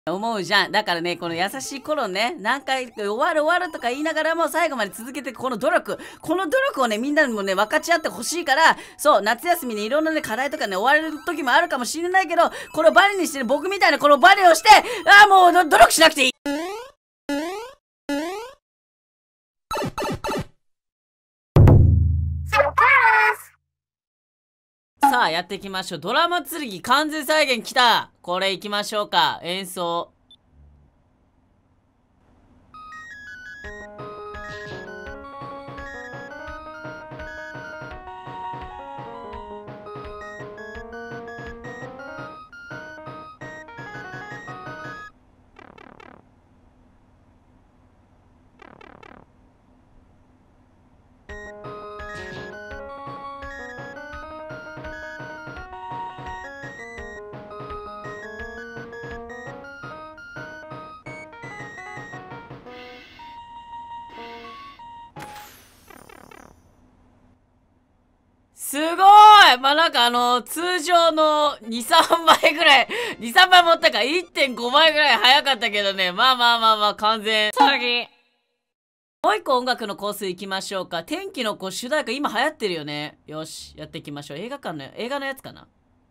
思うじゃん。だからね、この優しい頃ね、何回終わるとか言いながらも最後まで続けてこの努力をね、みんなにもね、分かち合ってほしいから、そう、夏休みにいろんなね、課題とかね、追われる時もあるかもしれないけど、これをバネにしてる僕みたいなこのバネをして、もう努力しなくていい。さあ、やっていきましょう。ドラマ剣完全再現きた。これいきましょうか。演奏。すごい。まあ、なんか通常の2、3倍ぐらい、2、3倍持ったか 1.5 倍ぐらい早かったけどね。まあ、完全。次。もう一個音楽のコース行きましょうか。天気の子主題歌今流行ってるよね。よし、やっていきましょう。映画のやつかな。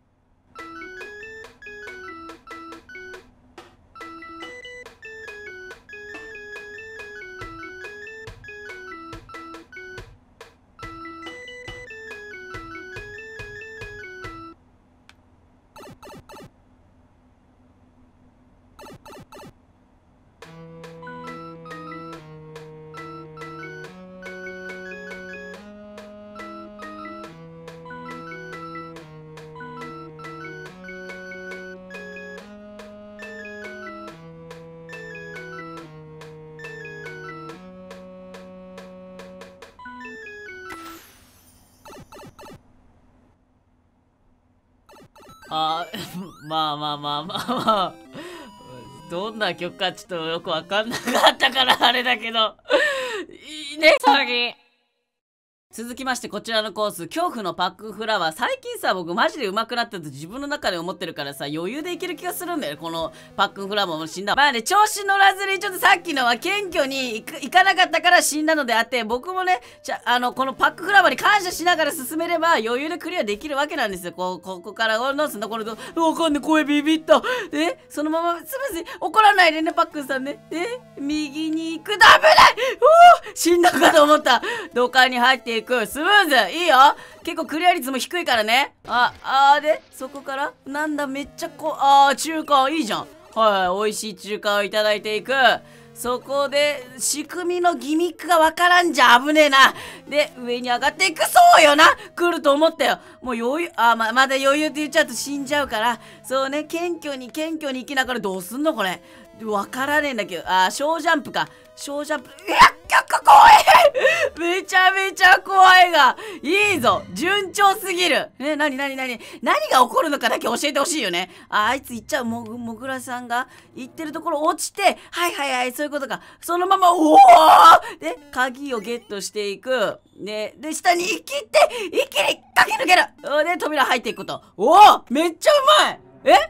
まあ。どんな曲かちょっとよくわかんなかったからあれだけど。いいね、次。続きましてこちらのコース、恐怖のパックフラワー。最近さ、僕マジで上手くなったと自分の中で思ってるからさ、余裕でいける気がするんだよね。このパックフラワーも死んだ。まあね、調子乗らずにちょっとさっきのは謙虚にいかなかったから死んだのであって、僕もね、このパックフラワーに感謝しながら進めれば余裕でクリアできるわけなんですよ。ここから、どうすんだこれわかんねえ、声ビビった。そのまま、すみません、怒らないでね、パックンさんね。右に行く、危ない死んだかと思った。土管に入っていく、スムーズいいよ。結構クリア率も低いからね。で、そこから、なんだ、めっちゃ中華いいじゃん。はい、美味しい中華をいただいていく。そこで、仕組みのギミックがわからんじゃ危ねえな。で、上に上がっていく。そうよな来ると思ったよ。もう余裕、まだ余裕って言っちゃうと死んじゃうから。そうね、謙虚に生きながらどうすんのこれ。わからねえんだけど。小ジャンプか。小ジャンプ。いや、怖いめちゃめちゃ怖いが。いいぞ順調すぎる。何が起こるのかだけ教えてほしいよね。あいつ行っちゃう。もぐらさんが行ってるところ落ちて、はい、そういうことか。そのまま、で、鍵をゲットしていく。で、下に一気に駆け抜ける。で、扉入っていくこと。めっちゃうまい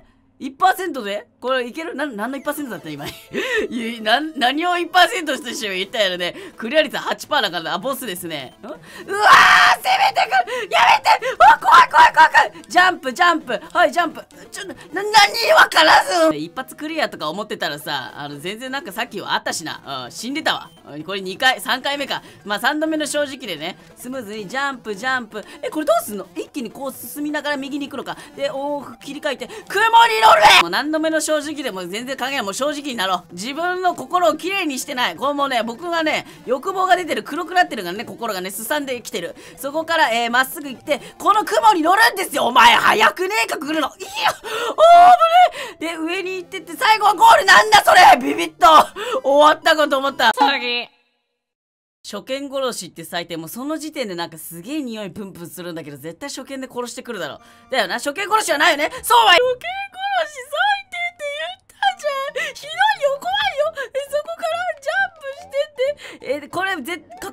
1% でこれいける何の 1% だった今何を 1% として言ったやろね。クリア率 8% だからボスですね。うわー攻めてくるやめて怖いジャンプはいジャンプ何わからず一発クリアとか思ってたらさ全然なんかさっきはあったしな。死んでたわ。これ3回目か。まあ3度目の正直でねスムーズにジャンプこれどうすんの。一気にこう進みながら右に行くのか。で切り替えて雲に乗るもう何度目の正直でも全然関係ない。もう正直になろう。自分の心をきれいにしてない。これもうね僕がね欲望が出てる。黒くなってるからね。心がねすさんできてる。そこからまっすぐ行ってこの雲に乗るんですよ。お前早くねえか来るの。いや危ねえ。で上に行ってって最後はゴール。なんだそれビビッと終わったかと思った。次初見殺しって最低もうその時点でなんかすげえ匂いプンプンするんだけど絶対初見で殺してくるだろ。だよな。初見殺しはないよね。そうは初見殺し最低って言ったじゃん。ひどいよ怖いよ。そこからジャンプしてってこれ隠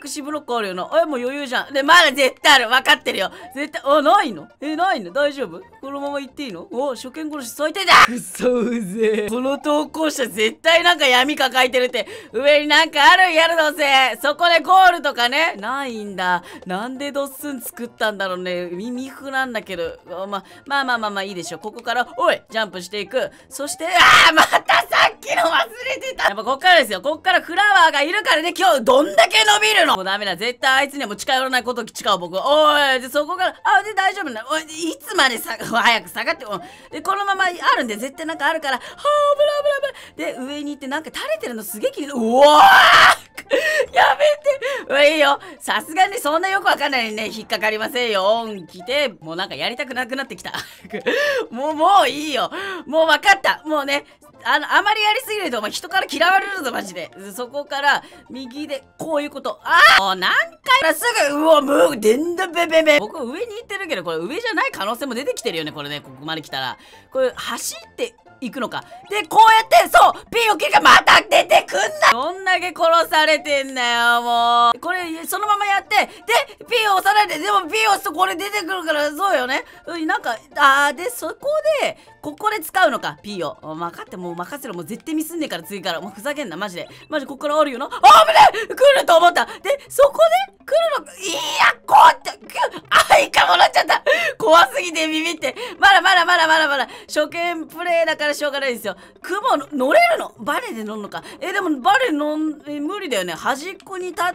隠しブロックあるよな。もう余裕じゃん。で、まだ絶対ある。分かってるよ。絶対、ないの？ないの？大丈夫？このまま行っていいの？初見殺し最低だ！くそうぜ。この投稿者絶対なんか闇抱えてるって。上になんかあるんやるどうせ。そこでゴールとかね。ないんだ。なんでドッスン作ったんだろうね。耳服なんだけど。まあいいでしょ。ここから、おい！ジャンプしていく。そして、またさっきの忘れてた。やっぱこっからですよ。こっからフラワーがいるからね、今日どんだけ伸びるの？もうダメだ。絶対あいつにはもう近寄らないことを誓う僕。おい！で、そこから、で、大丈夫なの？おい、いつまで早く下がって、で、このままあるんで、絶対なんかあるから、危ない。で、上に行ってなんか垂れてるのすげえ気になる。うわーやめていいよ。さすがにそんなよくわかんないのにね、引っかかりませんよ。オン来て、もうなんかやりたくなくなってきた。もういいよ。もうわかった。もうね、あまりやりすぎると、人から嫌われるぞ、マジで。そこから、右で、こういうこと。もう何回からすぐ、もう、でんだべべべ。僕上に行ってるけど、これ上じゃない可能性も出てきてるよね、これね、ここまで来たら。これ、走って行くのか。で、こうやって、そう、ピンを切るか、また出てくんな！どんだけ殺されてんだよ、もう。これ、そのままやって、で、ピンを押さないで、でもピンを押すとこれ出てくるから、そうよね。なんか、で、そこで、ここで使うのか、P を。分かって、もう任せろ。もう絶対ミスんねえから、次から。もうふざけんな、マジで。マジこっからあるよな。危ねえ！来ると思った。で、そこで来るのか。いや、こうって、イカもらっちゃった。怖すぎてビビって。まだ。初見プレイだからしょうがないですよ。雲乗れるの？バネで乗るのか。でもバネ無理だよね。端っこに立って、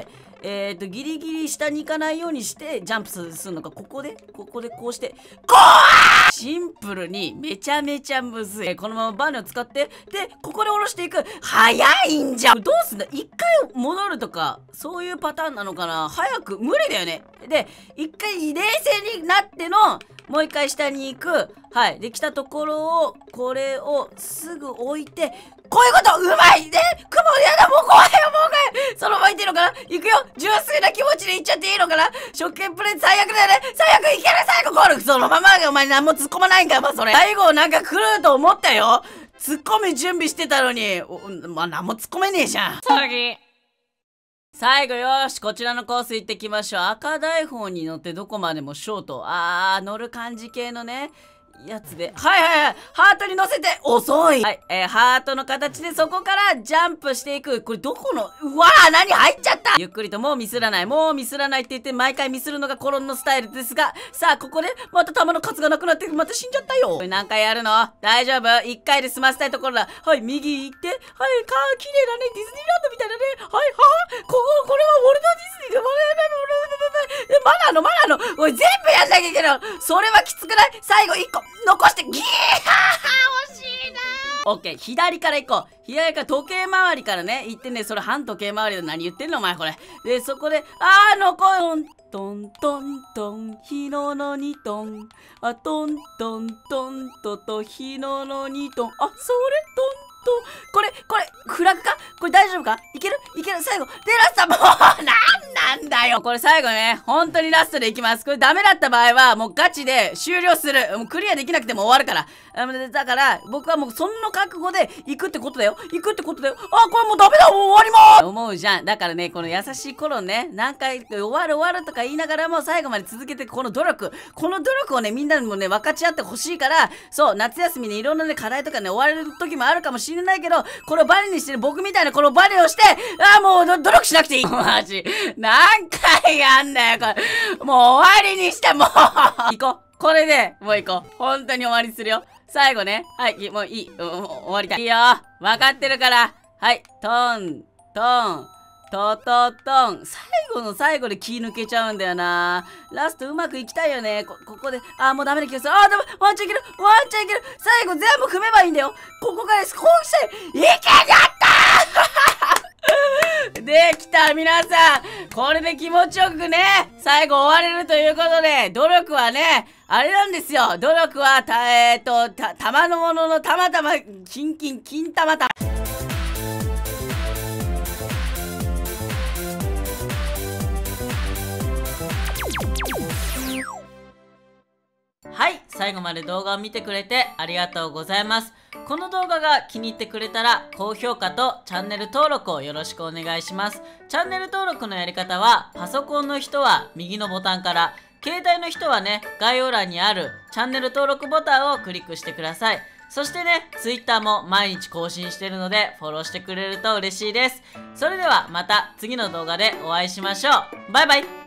ギリギリ下に行かないようにしてジャンプするのか。ここでこうしてシンプルにめちゃめちゃむずい。このままバネを使ってでここで下ろしていく。早いんじゃん。どうすんだ？一回戻るとかそういうパターンなのかな。早く無理だよね。で一回冷静になってのもう一回下に行く。はい。できたところをこれをすぐ置いてこういうことうまいで雲やだもう怖いよそのままいっていいのかな。行くよ。純粋な気持ちで行っちゃっていいのかな。初見プレイ最悪だよね。最悪いける。最後ゴール。そのままお前何も突っ込まないんかよ。それ最後なんか来ると思ったよ。突っ込み準備してたのに何も突っ込めねえじゃん。最後よし、こちらのコース行ってきましょう。赤大砲に乗ってどこまでもショート。乗る感じ系のねやつで。はい。ハートに乗せて遅い。はい。ハートの形でそこからジャンプしていく。これどこの何入っちゃった。ゆっくりともうミスらないって言って毎回ミスるのがコロンのスタイルですが、さあここでまた弾の数がなくなってまた死んじゃったよ。これ何回やるの？大丈夫？ 1 回で済ませたいところだ。はい、右行って。はい、綺麗だね。ディズニーランドみたいだね。はい、これはウォルト・ディズニーでまだあのおい全部やんなきゃいけない。それはきつくない？最後1個残してギー惜しいな。オッケー、左から行こう。左から時計回りからね行ってね。それ反時計回りで何言ってんのお前これ。でそこで残るトントントン日ののにトントントントンと日ののにトンそれトンこれフラグか。これ大丈夫か。いける最後でラスト。もうなんだよこれ。最後ね本当にラストでいきます。これダメだった場合はもうガチで終了する。もうクリアできなくても終わるから。だから僕はもうそんな覚悟で行くってことだよ。これもうダメだ。もう終わります思うじゃん。だからねこの優しい頃ね何回終わるとか言いながらも最後まで続けてこの努力をねみんなにもね分かち合ってほしいから。そう夏休みにいろんなね課題とかね終われる時もあるかもしれないけど、これをバネにしてる僕みたいなこのバネをしてもう努力しなくていい。マジ何回やんだよこれ。もう終わりにしてもう行こう。これでもう行こう。本当に終わりするよ。最後ね。はい、もういい。終わりたい。いいよ。分かってるから。はい。トン。最後の最後で気抜けちゃうんだよな。ラストうまくいきたいよね。ここで。もうダメな気がする。ダメ。ワンチャンいける。最後全部踏めばいいんだよ。ここからです。こうしたい。いけちゃったできた皆さん。これで気持ちよくね最後終われるということで、努力はねあれなんですよ。努力は玉のもののたまたま金たまたま。はい、 最後まで動画を見てくれてありがとうございます。この動画が気に入ってくれたら高評価とチャンネル登録をよろしくお願いします。チャンネル登録のやり方はパソコンの人は右のボタンから、携帯の人はね、概要欄にあるチャンネル登録ボタンをクリックしてください。そしてね、Twitter も毎日更新してるのでフォローしてくれると嬉しいです。それではまた次の動画でお会いしましょう。バイバイ。